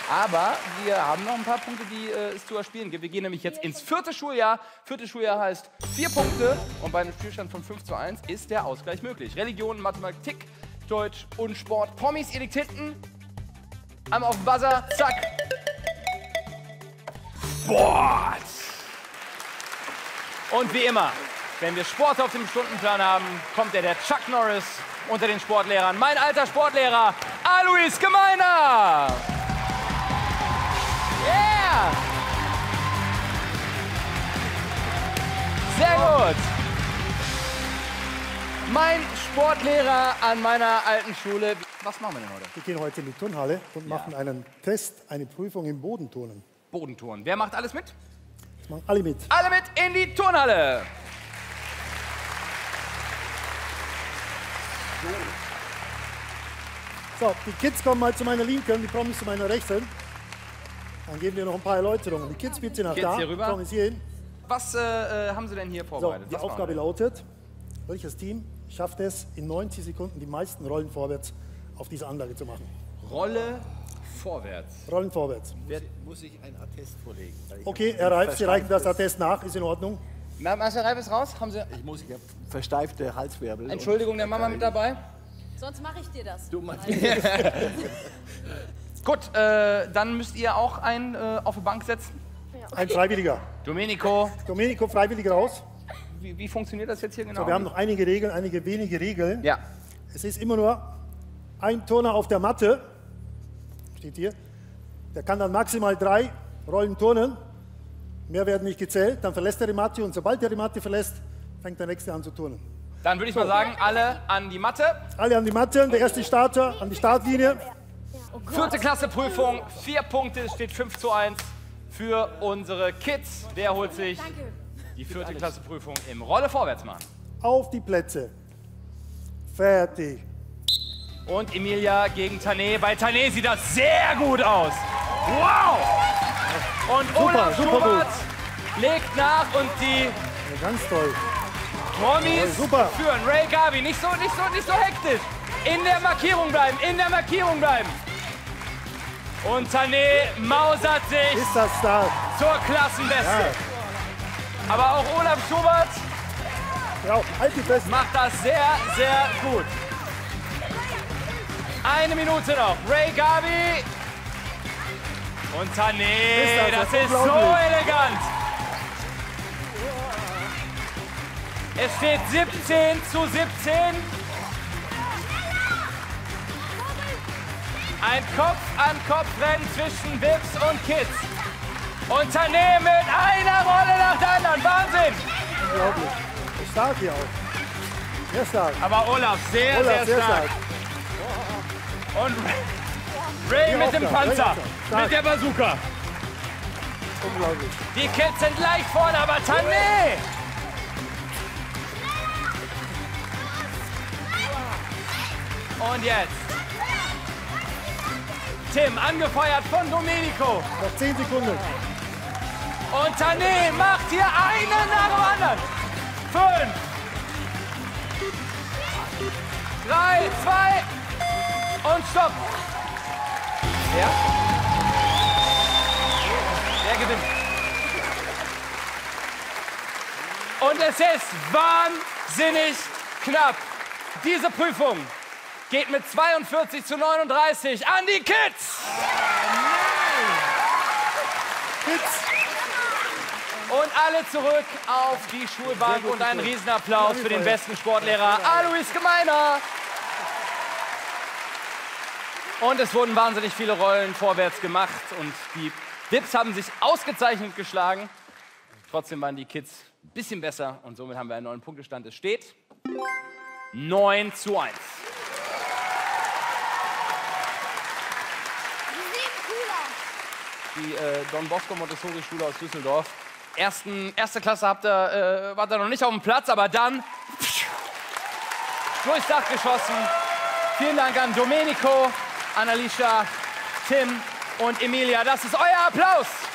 Aber wir haben noch ein paar Punkte, die es zu erspielen gibt. Wir gehen nämlich jetzt ins 4. Schuljahr. 4. Schuljahr heißt 4 Punkte. Und bei einem Spielstand von 5:1 ist der Ausgleich möglich. Religion, Mathematik, Deutsch und Sport. Promis, ihr liegt hinten. Einmal auf den Buzzer. Zack. Sport. Und wie immer, wenn wir Sport auf dem Stundenplan haben, kommt der Chuck Norris unter den Sportlehrern. Mein alter Sportlehrer, Alois Gemeiner. Yeah! Sehr gut. Mein Sportlehrer an meiner alten Schule. Was machen wir denn heute? Wir gehen heute in die Turnhalle und machen einen Test, eine Prüfung im Bodenturnen. Bodenturnen. Wer macht alles mit? Das machen alle mit. Alle mit in die Turnhalle. So, die Kids kommen mal zu meiner Linken, die Promis zu meiner Rechten. Dann geben wir noch ein paar Erläuterungen. Die Kids bitte nach Kids da, hier rüber. kommen Sie hier hin. Was haben Sie denn hier So, vorbereitet? die Was Aufgabe machen lautet, welches Team schafft es, in 90 Sekunden die meisten Rollen vorwärts auf dieser Anlage zu machen? wir? Rolle vorwärts. Rollen vorwärts. Muss ich ein Attest vorlegen? Okay, Herr Reif, Sie reichen das Attest nach, ist in Ordnung. Meister Reif ist raus. Haben Sie... Ich habe versteifte Halswirbel. Entschuldigung, der Mama mit dabei? Sonst mache ich dir das. Du machst Gut, dann müsst ihr auch einen auf die Bank setzen. Ein Freiwilliger. Domenico, Domenico, freiwillig raus. wie funktioniert das jetzt hier genau? So, wir haben noch einige Regeln, einige wenige Regeln. Ja. Es ist immer nur ein Turner auf der Matte, steht hier. Der kann dann maximal 3 Rollen turnen. Mehr werden nicht gezählt. Dann verlässt er die Matte und sobald er die Matte verlässt, fängt der Nächste an zu turnen. Dann würde ich mal sagen, alle an die Matte. Alle an die Matte, der erste Starter an die Startlinie. 4. Klasse Prüfung, 4 Punkte, es steht 5:1 für unsere Kids. Wer holt sich die 4. Klasse Prüfung im Rolle vorwärts machen? Auf die Plätze. Fertig. Und Emilia gegen Tané. Bei Tané sieht das sehr gut aus. Wow! Und Olaf super Schubert legt nach und die Ja, ganz toll. Promis super. führen. Ray Garvey, nicht so hektisch. In der Markierung bleiben, in der Markierung bleiben. Und Tané mausert sich Ist das da? zur Klassenbeste. Ja. Aber auch Olaf Schubert Ja, halt die fest. macht das sehr, sehr gut. 1 Minute noch. Ray Garvey und Tané. Das ist so elegant. Es steht 17:17. Ein Kopf-an-Kopf-Rennen zwischen Vips und Kids. Und Tané mit einer Rolle nach der anderen. Wahnsinn! Unglaublich. Stark hier auch. Sehr stark. Aber Olaf sehr, Olaf, sehr stark. Und Ray mit dem Panzer, Stark. mit der Bazooka. Unglaublich. Die Kids sind leicht vorne, aber Tané! Und jetzt Tim, angefeuert von Domenico. Noch 10 Sekunden. Und Tané macht hier einen nach dem anderen. 5, 3, 2 und stopp. Ja? Wer gewinnt? Und es ist wahnsinnig knapp. Diese Prüfung geht mit 42:39 an die Kids. Kids. Und alle zurück auf die Schulbank und einen Riesenapplaus für den besten Sportlehrer, Alois Gemeiner. Und es wurden wahnsinnig viele Rollen vorwärts gemacht und die Vips haben sich ausgezeichnet geschlagen. Trotzdem waren die Kids ein bisschen besser und somit haben wir einen neuen Punktestand. Es steht 9:1. Die Don Bosco Montessori Schule aus Düsseldorf. Erste Klasse wart ihr noch nicht auf dem Platz, aber dann durchs Dach geschossen. Vielen Dank an Domenico, an Alicia, Tim und Emilia. Das ist euer Applaus.